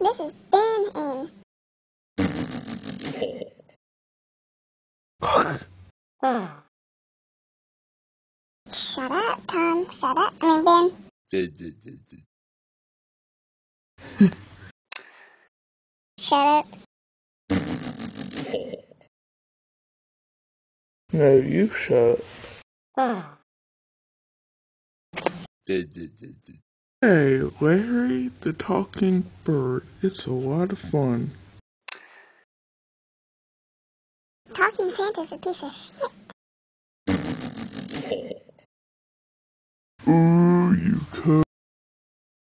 This is Ben and... Shut up, Tom. Shut up. Ben. Shut up. No, you shut up. Hey, Larry the Talking Bird. It's a lot of fun. Talking Santa's a piece of shit.